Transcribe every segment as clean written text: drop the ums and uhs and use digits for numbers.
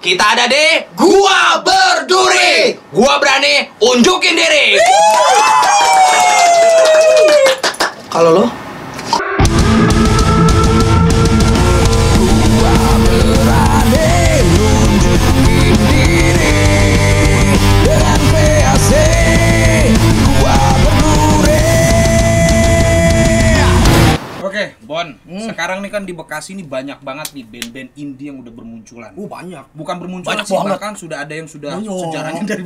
Kita ada di Gua Berduri. Gua berani unjukin diri. Kalau lo? Oke, Bon. Sekarang nih kan di Bekasi ini banyak banget nih band-band indie yang udah bermunculan. Banyak. Bukan bermunculan Banyak sih, banget. bahkan sudah ada yang sudah Banyak. sejarahnya dari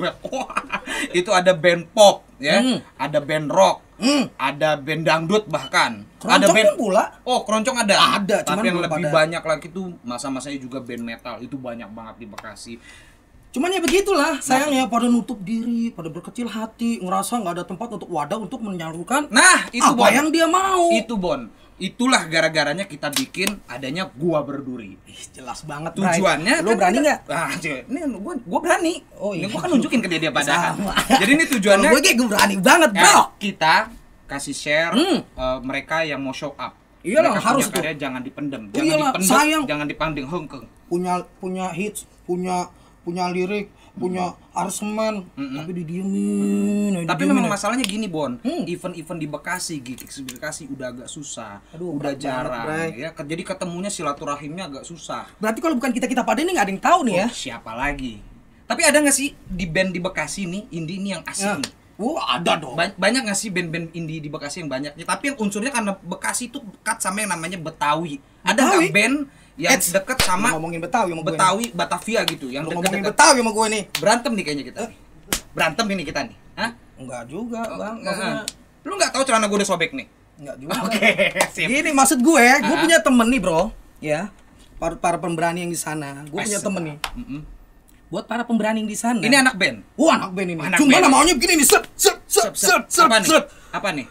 itu ada band pop, ya, ada band rock, ada band dangdut bahkan. Ada Keroncong band kan pula. Oh, keroncong ada. Ada, Tapi cuman yang belum lebih pada. banyak lagi tuh masa-masanya juga band metal. Itu banyak banget di Bekasi. Cuman ya begitulah, sayangnya pada nutup diri, pada berkecil hati, ngerasa nggak ada tempat untuk wadah untuk menyalurkan Nah, itu apa Bon. yang dia mau. Itu Bon. Itulah gara-garanya kita bikin adanya Gua Berduri. Ih, jelas banget. Tujuannya lo kan berani kita- nggak? Ah, ini gua berani. Oh, iya. Ini gua kan nunjukin ke dia padahal. Sama. Jadi ini tujuannya Gue kayak berani banget, bro. kita kasih share mereka yang mau show up. Iyalah, Mereka harus punya tuh. karya jangan dipendem, Oh, jangan iyalah, dipendem, sayang. jangan dipandang hengkeng. Punya hits, punya lirik, punya aransemen, tapi didiemin. Tapi didiemin. memang masalahnya gini, Bon. Event-event di Bekasi, gigs di Bekasi udah agak susah, Aduh, udah berat jarang banget, Bray. ya. Jadi ketemunya silaturahimnya agak susah. Berarti kalau bukan kita pada ini nggak ada yang tahu nih ya. Oh, siapa lagi? Tapi ada nggak sih di band di Bekasi nih, indie ini yang asik Ya. nih? Ada dong. Banyak nggak sih band-band indie di Bekasi yang banyak? Tapi yang unsurnya karena Bekasi itu dekat sama yang namanya Betawi. Ada nggak Betawi? band yang Eits, deket sama ngomongin Betawi sama gue. Betawi, Batavia gitu, yang Lu ngomongin deket-deket? Betawi sama gue nih. Berantem nih kayaknya kita. Berantem ini kita nih. Hah? Enggak juga, Bang. Nggak. Maksudnya Lu nggak tahu celana gue udah sobek nih? enggak juga. Oke, sip. Gini maksud gue punya temen nih, Bro. Ya. Para pemberani yang di sana. Gue punya temen nih. Buat para pemberani yang di sana. Ini anak band. Wah, anak band ini. Anak Cuma band. namanya begini nih, set. Apa nih? Apa nih?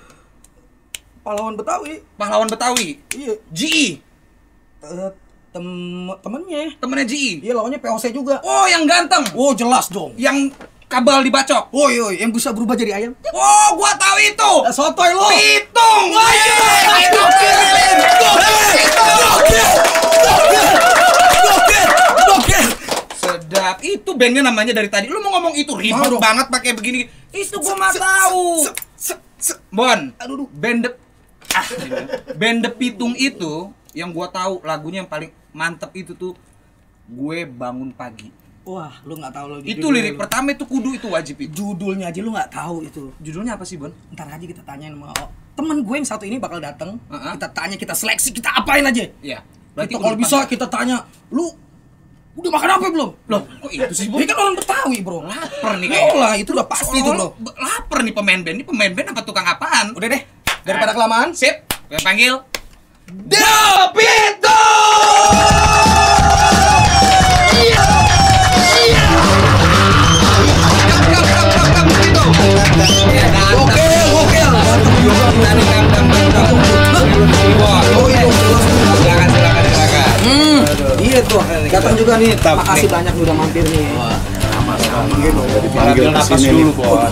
Pahlawan Betawi. Pahlawan Betawi. Iya. GE. Temennya. Temennya GE. Iya, lawannya POC juga. Oh, yang ganteng. Oh, jelas dong. Yang kabel dibacok. Oh, iya, yang bisa berubah jadi ayam. Oh, gua tahu itu. Sotoy lo. Pitung. Sedap. Itu bandnya namanya dari tadi. Lu mau ngomong itu ribet Mau dong. banget pakai begini. Itu gua mah tahu. Bon. Aduh. Band The Pitung itu yang gua tahu lagunya yang paling mantep itu tuh Gue Bangun Pagi. Wah, lu nggak tahu lagi. Itu lirik pertama itu kudu itu wajib itu. Judulnya aja lu nggak tahu itu. Judulnya apa sih, Bon? Ntar aja kita tanyain sama temen gue yang satu ini bakal datang. Uh-huh. Kita tanya, kita seleksi, kita apain aja. Iya. Kita kalau bisa kita tanya, lu udah makan apa belum? Loh, kok itu sih, Bon? Dia kan orang Betawi, Bro. Lapar nih Ya kayaknya. lah, itu udah pasti tuh, Bro. Lapar nih pemain band. Ini pemain band apa tukang apaan? Udah deh, daripada kelamaan. Sip. Gue panggil The Pitung. Iya tuh, datang juga nih. Makasih banyak udah mampir nih. Panggil napas dulu, Bon.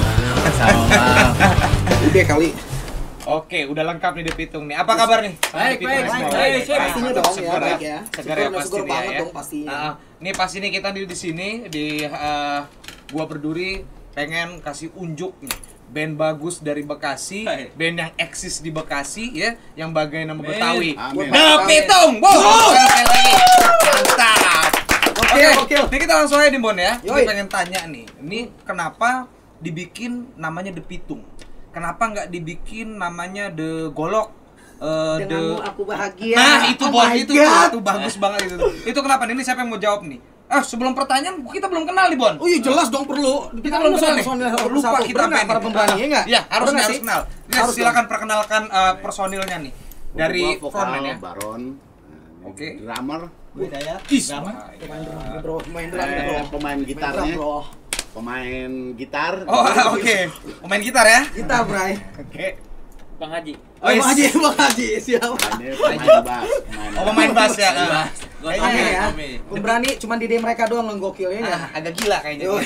Udah kali. Oke, udah lengkap nih The Pitung nih. Apa kabar nih? Baik, baik, Semua baik. Pastinya dong ya, Segar baik ya. Segar ya pasti Segar nih banget ya. dong pastinya. Nih pas ini kita di sini di Gua Berduri pengen kasih unjuk nih. Band bagus dari Bekasi, band yang eksis di Bekasi ya, yang bagai nama Betawi. Amin. The Pitung. Wow. Sekali lagi. Mantap. Oke, ini kita langsung aja nih, Bon ya. Ini Yoi. pengen tanya nih. Ini kenapa dibikin namanya The Pitung? Kenapa nggak dibikin namanya The Golok? Denganmu aku bahagia. Nah, itu Oh Bon, my itu God. tuh bagus banget itu. Itu kenapa nih? Ini siapa yang mau jawab nih? Sebelum pertanyaan kita belum kenal nih, Bon. Oh iya jelas dong perlu. Kita belum kenal nih. Lupa kita apa para pemberani ya enggak? Iya, harus Pernah harus sih? kenal. Ya, Harus silakan perkenalkan personilnya nih. Dari Gua frontman ya. Baron. Oke. Drummer. Beda ya. Bro, main drum, bro. Pemain Main gitarnya. drum, bro. Pemain gitar. Oh, oke. Pemain gitar ya. Kita, Bray. Oke. Bang Haji. Oh, Bang Haji, Bang Haji, siapa? Ini pemain bass. Oh, pemain bass ya. Kayaknya ya. Pemberani cuma di mereka doang yang gokilnya ya. Agak gila kayaknya. Yo.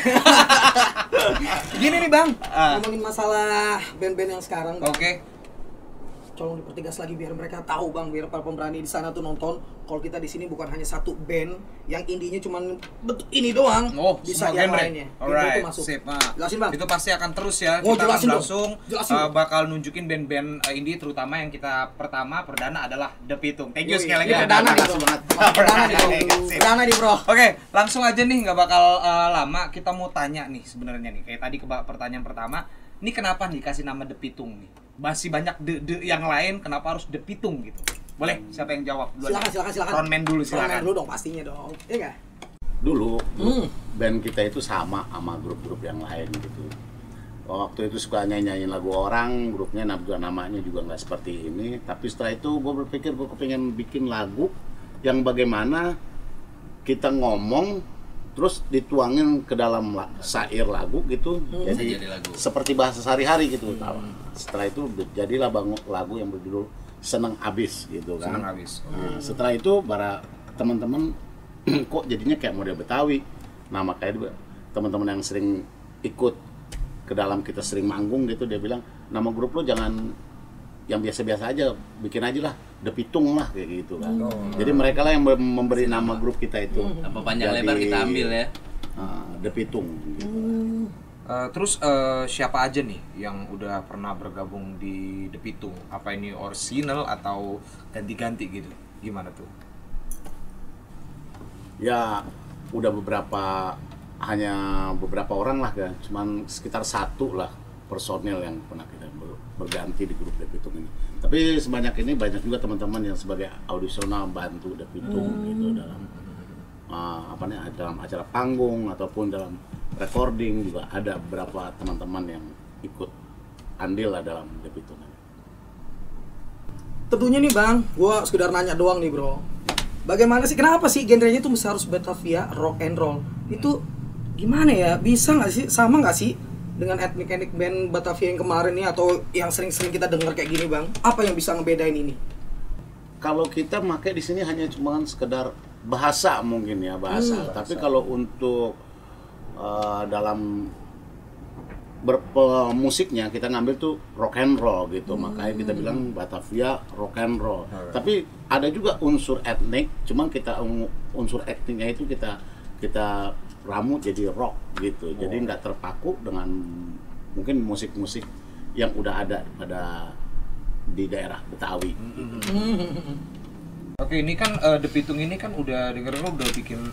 Gini nih, Bang. Ah. Ngomongin masalah band-band yang sekarang, Bang. Oke. tolong dipertegas lagi biar mereka tahu bang, biar para pemberani di sana tuh nonton kalau kita di sini bukan hanya satu band yang indinya cuman bentuk ini doang, bisa semua yang genre. lainnya. Alright, Itu masuk. sip. Nah, Jelasin bang. itu pasti akan terus ya. Oh, Kita akan jelasin dong. langsung Jelasin dong. bakal nunjukin band-band indie terutama yang kita perdana adalah The Pitung. Thank you Yoi, sekali lagi. ya, perdana nih bro. Perdana nih bro. Sip. Perdana nih bro. Oke, langsung aja nih, nggak bakal lama. Kita mau tanya nih sebenarnya nih, kayak tadi pertanyaan pertama, ini kenapa nih kasih nama The Pitung nih? Masih banyak the yang lain, kenapa harus The Pitung gitu? Boleh, siapa yang jawab duluan? Silakan. Frontman dulu, Frontman silakan. dulu dong pastinya dong. Iya nggak? Dulu band kita itu sama grup-grup yang lain gitu. Waktu itu suka nyanyiin lagu orang, grupnya namanya juga nggak seperti ini. Tapi setelah itu gue berpikir gue kepengen bikin lagu yang bagaimana kita ngomong terus dituangin ke dalam syair lagu gitu. Jadi lagu. seperti bahasa sehari-hari gitu. Setelah itu jadilah lagu yang berjudul Seneng Abis gitu kan. Seneng Abis. Nah, setelah itu para teman-teman kok jadinya kayak model Betawi. Nah, makanya teman-teman yang sering ikut ke dalam kita sering manggung gitu, dia bilang nama grup lo jangan yang biasa-biasa aja, bikin aja lah The Pitung lah kayak gitu kan. Jadi mereka lah yang memberi nama grup kita itu. Apa panjang lebar kita ambil ya. The Pitung gitu. Terus siapa aja nih yang udah pernah bergabung di The Pitung? Apa ini original atau ganti-ganti gitu? Gimana tuh? Ya udah hanya beberapa orang lah kan, cuman sekitar 1 lah personil yang pernah kita berganti di grup The Pitung ini. Tapi sebanyak ini banyak juga teman-teman yang sebagai audisional bantu The Pitung gitu dalam dalam acara panggung ataupun dalam recording juga ada beberapa teman-teman yang ikut andil lah dalam The Pitung ini. Tentunya nih bang, gua sekedar nanya doang nih bro. Bagaimana sih, kenapa sih genrenya tuh harus Batavia rock and roll? Itu gimana ya? Bisa nggak sih, sama nggak sih dengan etnik band Batavia yang kemarin nih atau yang sering-sering kita dengar kayak gini bang? Apa yang bisa ngebedain ini? Kalau kita pakai di sini hanya cuma sekedar bahasa mungkin ya bahasa. Tapi kalau untuk dalam musiknya kita ngambil tuh rock and roll gitu, makanya kita bilang Batavia rock and roll. Tapi ada juga unsur etnik, cuman kita unsur etniknya itu kita ramu jadi rock gitu. Jadi nggak terpaku dengan mungkin musik-musik yang udah ada pada di daerah Betawi. Gitu. Oke, ini kan The Pitung ini kan udah bikin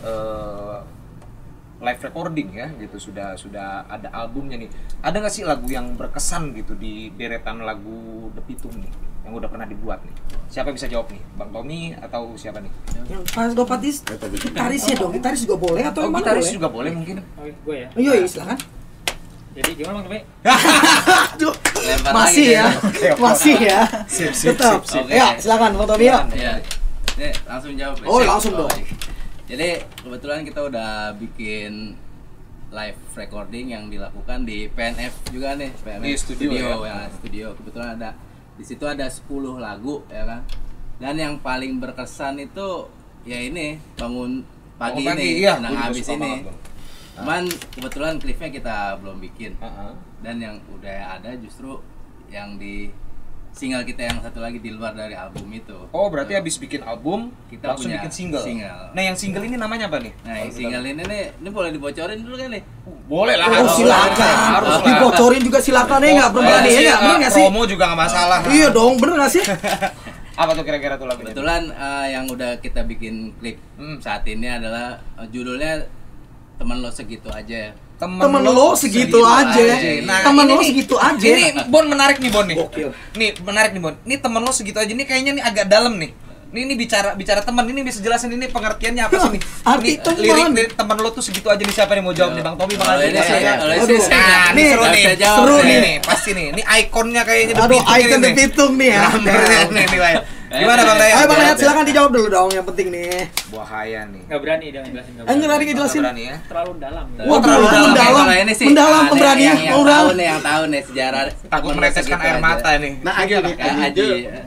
live recording ya gitu, sudah ada albumnya nih. Ada nggak sih lagu yang berkesan gitu di deretan lagu The Pitung nih yang udah pernah dibuat nih? Siapa yang bisa jawab nih? Bang Tommy atau siapa nih? Yang pas Dopatis, gitaris ya dong, gitaris juga boleh atau emang gitaris boleh? juga boleh mungkin. Gue ya. Iya, silakan. Jadi gimana Bang Tommy? Aduh, Lempar masih lagi ya, masih ya. Tetap. sip. Ya, silakan Bang Tommy ya. Iya. Ini langsung jawab. Ya? Oh, langsung dong. Iya. Jadi kebetulan kita udah bikin live recording yang dilakukan di PNF juga nih, PNF Di studio ya? Studio. Kebetulan di situ ada 10 lagu ya kan. Dan yang paling berkesan itu ya ini bangun pagi ini, iya, senang gua juga habis suka ini. banget, Bang. Cuman kebetulan klipnya kita belum bikin. Uh-huh. Dan yang udah ada justru yang di single kita yang satu lagi di luar dari album itu. Oh, berarti habis bikin album Kita langsung punya bikin single. single. Nah, yang single ini namanya apa nih? Nah, yang single ini nih boleh dibocorin dulu kan nih? Boleh lah. Oh, silakan. Harus lah. Dibocorin juga silakan ya, nggak berani ya, nggak? Bener nggak sih? Promo juga nggak masalah. Iya dong, bener nggak sih? Apa tuh kira-kira tuh lagunya? Kebetulan yang udah kita bikin klip saat ini adalah judulnya Teman Lo Segitu Aja. Temen lo segitu aja. Nah, Temen ini lo nih, segitu aja. Ini Bon menarik nih Bon nih. Gokil. Nih menarik nih Bon. Ini temen lo segitu aja nih kayaknya nih agak dalam nih. Ini bicara teman, ini bisa jelasin ini pengertiannya apa sih nih? Arti Ini teman. lirik temen lo tuh segitu aja nih, siapa nih mau jawab nih? Bang Tommy, Bang Kalau Aldi. ini saya, kalau ini Aduh. saya Nah, Nih, seru nggak nih. bisa jawab Seru nih. Nih, pasti nih. Ini ikonnya kayaknya The Aduh, Pitung ini icon The nih. Pitung nih ya. Gambarnya nih, Wai. Gimana Bang Dayat? Ayo Bang Dayat, silakan dijawab dulu dong yang penting nih. Bahaya nih. Nggak berani dia ngejelasin. Enggak tadi ngejelasin. Berani ya. Terlalu dalam. Ya. Wah, Terlalu mendalam. Kalau ini sih, Mendalam ada pemberani. yang Udah. tahu nih sejarah. Takut Temen Lo meneteskan Segitu air Aja. mata nih. Nah, Aji Aji.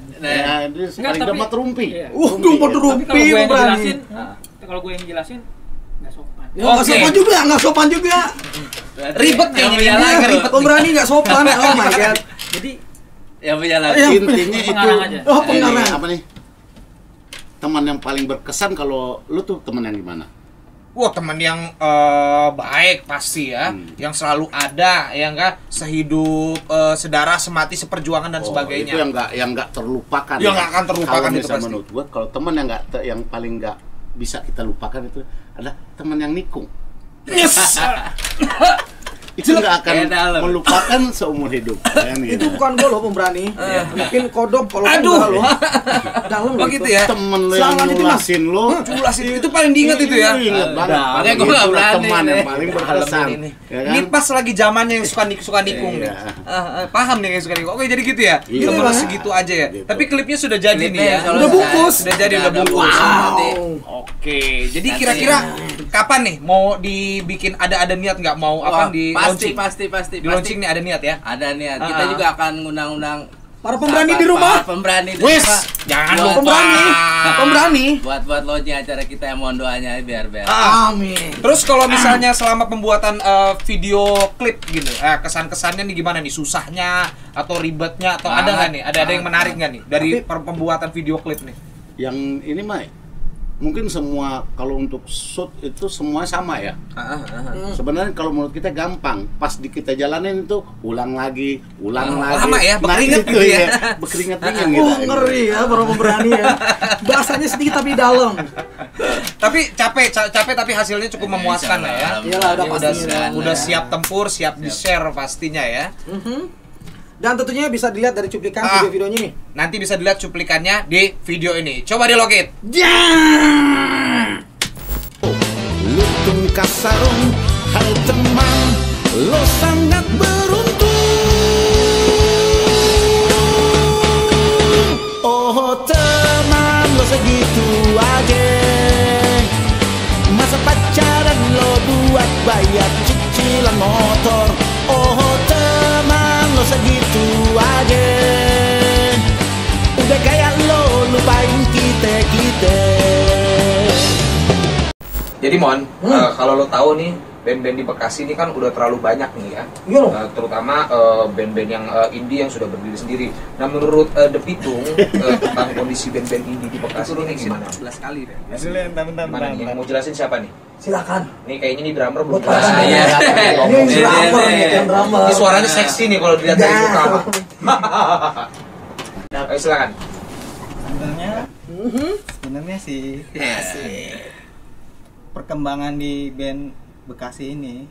ya, dia paling tapi- dapat rumpi. Iya. Udah mau Tapi rumpi kalau gue yang pemberani. jelasin, kalau gue yang jelasin nggak sopan. Ya, nggak Oke. sopan juga, nggak sopan juga. Ribet kayaknya Yang lagi, Iya, ribet nih. pemberani nggak sopan. Oh my god. Jadi Yang punya lagu. Intinya itu Pengarang aja. Oh, pengarang. apa nih? Teman yang paling berkesan kalau lu tuh teman yang gimana? Wah, teman yang baik pasti ya, yang selalu ada, ya enggak, sehidup, sedarah, semati, seperjuangan dan sebagainya. Itu yang nggak terlupakan. Yang nggak akan terlupakan Kalau itu misalnya pasti. menurut gua, kalau teman yang paling nggak bisa kita lupakan itu adalah teman yang nikung. Yes. Itu nggak akan Kayak dalam. melupakan seumur hidup. Kan, Itu gitu. bukan gue loh pemberani. Mungkin kodok kalau Aduh. enggak loh. Dalam loh Begitu itu. ya. Temen lu yang Selama itu, Mas. nyulasin lu. Culas itu paling diingat itu ya. Ingat banget. Makanya gua nggak Itulah berani teman nih. yang paling berkesan. Ini. Ya kan? Ini pas lagi zamannya yang suka nikung nih. Iya. Paham nih yang suka nikung. Oke, jadi gitu ya. Iya. Temen Bang. segitu aja ya. Gitu. Tapi klipnya sudah jadi nih Klipnya ya. kalau Udah saya- bungkus. Udah jadi, udah ada bungkus. Nanti. Oke, jadi kira-kira kapan nih mau dibikin ada niat nggak mau Wah, apa di pasti launching? pasti Di launching nih ada niat ya. Ada niat. Kita juga akan ngundang-undang Para pemberani di rumah. Para pemberani di Wis, rumah. jangan Buat- lupa. Pemberani. Pemberani. Buat launching acara kita yang mohon doanya biar Amin. Terus kalau misalnya selama pembuatan video klip gitu, kesan-kesannya nih gimana nih? Susahnya atau ribetnya atau ada nggak nih? Ada yang menarik nggak nih dari pembuatan video klip nih? Yang ini mah mungkin semua kalau untuk shoot itu semua sama ya. Sebenarnya kalau menurut kita gampang, pas di kita jalanin itu ulang lagi. Lama ya, berkeringat itu gitu ya. berkeringat dingin gitu. Ngeri ya para pemberani ya. Bahasanya sedikit tapi dalam. Tapi capek tapi hasilnya cukup memuaskan lah ya. Iyalah, udah Ini pastinya. udah siap tempur, siap di-share pastinya ya. Dan tentunya bisa dilihat dari cuplikan video-videonya nih. Nanti bisa dilihat cuplikannya di video ini. Coba di login. Lutung kasarung, hai teman, lo sangat beruntung. Oh teman, lo segitu aja. Masa pacaran lo buat bayar cicilan motor. Oh teman, lo segitu aja. Udah kayak lo lupain kita. Jadi Mon, kalau lo tahu nih band-band di Bekasi ini kan udah terlalu banyak nih ya. Iya loh. Terutama band-band yang indie yang sudah berdiri sendiri. Nah menurut The Pitung tentang kondisi band-band indie di Bekasi ini gimana? 11 kali deh. Mana nih? Yang mau jelasin siapa nih? Silakan. Nih kayaknya nih drummer belum Buat jelasin. apa? Iya. Ini yang drummer nih, yang drummer. Ini suaranya seksi nih kalau dilihat dari pertama. Ayo silakan. Sebenarnya sih Iya. perkembangan di band Bekasi ini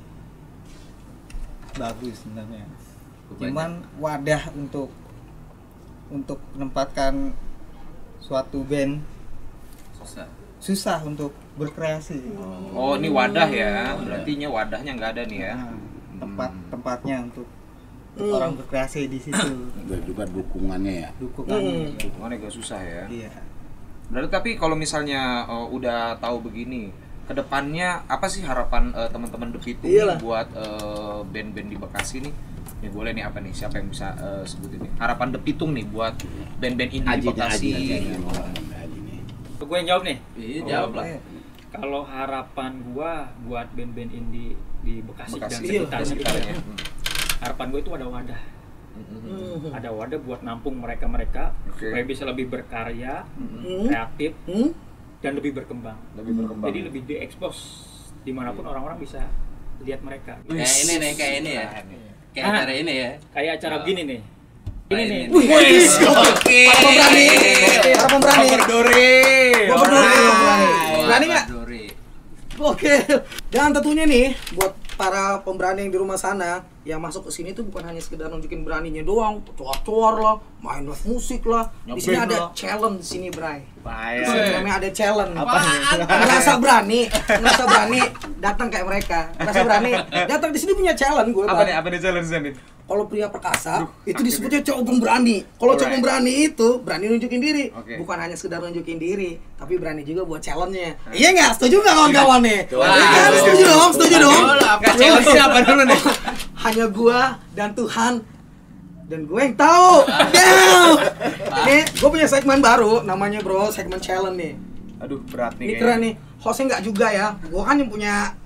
bagus sebenarnya. Cuman wadah untuk menempatkan suatu band Susah. susah untuk berkreasi. Oh ini wadah ya, berarti wadahnya nggak ada nih ya. Nah, tempatnya untuk orang berkreasi di situ. Dan juga dukungannya ya. Dukungan. Dukungannya agak susah ya. Iya. Berarti tapi kalau misalnya udah tahu begini, kedepannya apa sih harapan teman-teman The Pitung Iyalah. buat band-band di Bekasi nih? Ya boleh nih apa nih? Siapa yang bisa sebutin nih? Harapan The Pitung nih buat band-band indie di Bekasi. Gue yang jawab nih. Iya, jawab lah. Kalau harapan gua buat band-band indie di Bekasi, dan Bekasi sekitarnya, sekitarnya. harapan gue itu ada wadah. Ada wadah buat nampung mereka-mereka Oke. supaya bisa lebih berkarya, kreatif, dan lebih berkembang. Lebih berkembang. Jadi lebih diekspos dimanapun orang-orang bisa lihat mereka. Kayak ini nih, kayak ini ya. Kayak Ah. acara ini ya. Kayak acara begini nih. Ini nih. Wes, oke. Para pemberani. Para pemberani. Berduri. Berani nggak? Duri. Oke. Dan tentunya nih buat para pemberani yang di rumah sana yang masuk ke sini tuh bukan hanya sekedar nunjukin beraninya doang, cuar-cuar lah, main live musik lah. Di sini Ngeband ada lah. challenge di sini, Bray. Di Baik. sini namanya ada challenge. Ngerasa berani, datang kayak mereka. Ngerasa berani, datang di sini punya challenge gue. Apa nih? Apa nih challenge-nya nih? Kalau pria perkasa itu disebutnya cowok pemberani. Kalau cowok Alright. pemberani itu berani nunjukin diri, Oke. bukan hanya sekedar nunjukin diri, tapi berani juga buat challenge-nya. Iya nggak? Setuju nggak kawan-kawan nih? Wah, Iya kan? Setuju dong, setuju dong. Nggak, challenge-nya apa dulu nih? Hanya gua dan Tuhan dan gue yang tahu. Damn. Nih, gue punya segmen baru, namanya segmen challenge nih. Aduh, berat nih Ini kayaknya. keren nih. Hostnya nggak juga ya. Gua kan yang punya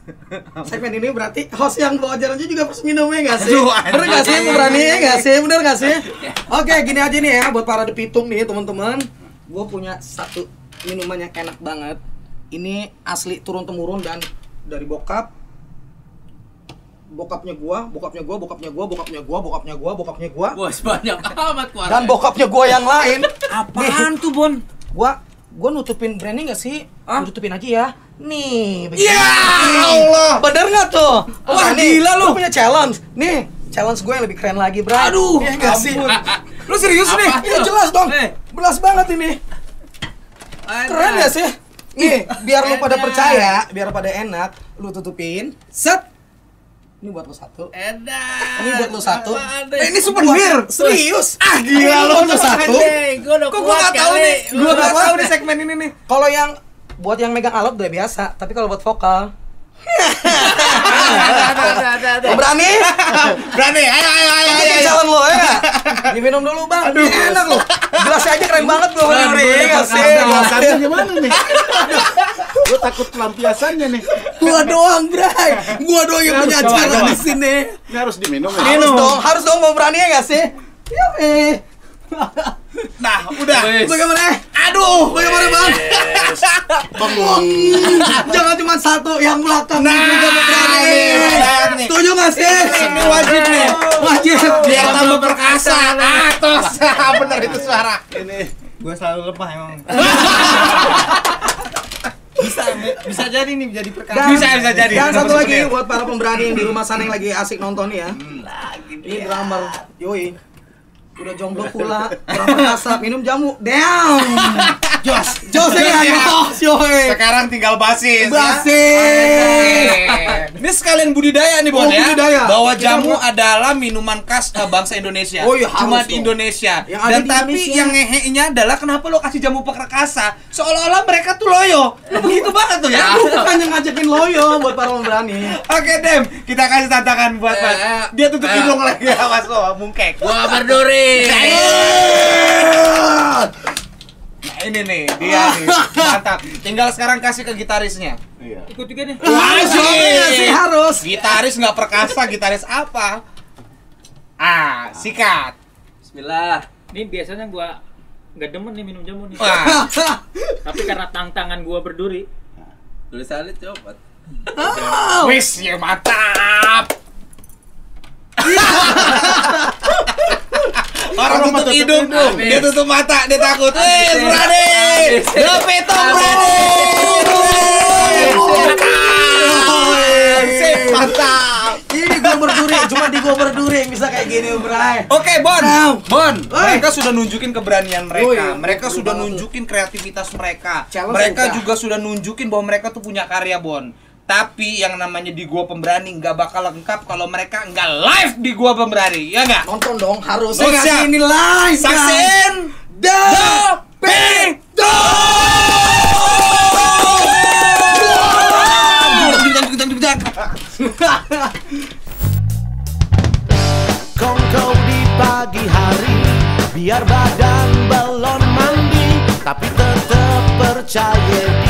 Segmen ini berarti host yang bawa jalannya juga harus minumnya nggak sih? Aduh, Bener nggak sih, Bu Brani? Nggak sih? Bener nggak sih? Oke, gini aja nih ya buat para depitung nih teman-teman. Gue punya satu minuman yang enak banget. Ini asli turun temurun dan dari bokapnya gua. Bos banyak amat keluarga. Dan bokapnya gua yang lain. Apaan tuh, Bon? Gua nutupin branding nggak sih? Nutupin aja ya. Nih, begini. Ya Allah. Bener nggak tuh? Wah, nih, gila lu. Gua punya challenge. Nih, challenge gue yang lebih keren lagi, Bro. Aduh, ya nggak sih? Lu serius nih? Ini jelas dong. Jelas banget ini. Keren ya sih? Nih, biar lu pada percaya, biar pada enak, lu tutupin. Set. Ini buat lu satu. Edan. Ini buat lu satu. Ini souvenir. Serius. Gila lu satu. Kok gua nggak tahu nih? Gua nggak tahu nih segmen ini nih. Kalau yang buat yang megang alat udah biasa, tapi kalau buat vokal berani? Berani. Ayo. Ini jalan lo ya nggak? Diminum dulu bang. Aduh, enak lo. Gelasnya aja keren banget gue. Nggak sih? Pelampiasannya gimana nih? Gue takut pelampiasannya nih. Gua doang, Bray. Gua doang yang punya Coba. acara di sini. Ini harus diminum ya? Harus dong mau berani ya nggak sih? Iya, Nah, udah. Bagaimana? Aduh, Bagaimana bang? Bang, Jangan cuma satu yang belakang. Nah, juga berani. nih. Setuju nggak sih? Ini wajib nih. Wajib. Biar tambah perkasa. Atos. Bener itu suara. ini Gue selalu lemah emang. bisa jadi nih jadi perkara. Bisa jadi. Dan satu Nama lagi souvenir. buat para pemberani yang di rumah sana yang lagi asik nonton nih ya. Ini drummer, yoi. Udah jomblo pula, kurang perkasa, minum jamu. Damn. Jos ya, Jos, yoi. Sekarang tinggal basis. Basis. Ini sekalian budidaya nih, Bon, Oh, ya. budidaya. Bahwa Kita jamu adalah minuman khas bangsa Indonesia. Oh, iya, Cuma harus di dong. Indonesia. Yang ada Dan di tapi Indonesia. yang ngehenya adalah kenapa lo kasih jamu perkasa? Seolah-olah mereka tuh loyo. Begitu banget tuh ya. Aku bukannya ngajakin loyo buat para pemberani. Oke, Dem. Kita kasih tantangan buat Mas. Dia tutup hidung lagi ya, Mas. Oh, mungkek. Gua berduri. Nah, ini nih, dia nih. Mantap. Tinggal sekarang kasih ke gitarisnya. iya. Ikut juga nih. Sih harus. Gitaris nggak perkasa, gitaris apa? Sikat. Bismillah. Ini biasanya gua nggak demen nih minum jamu nih. Wah, Tapi karena tantangan gua berduri, Tulisannya copot. wis ya mantap. Orang tutup hidung, dia tutup mata, dia takut. Berani, Depitung berani. Sip, mantap. Ini gua berduri, cuma di gua berduri yang bisa kayak gini, Bray. Oke, Bon. Mereka sudah nunjukin keberanian mereka. Woi, Mereka betul sudah banget. nunjukin kreativitas mereka. Challenge Mereka udah. juga sudah nunjukin bahwa mereka tuh punya karya, Bon. Tapi yang namanya di Gua Pemberani nggak bakal lengkap kalau mereka nggak live di Gua Pemberani, ya nggak? Nonton dong, harus. Oh, Saya siap. ngasih ini live. Saksin Kongko di pagi hari, biar badan belum mandi, tapi tetap percaya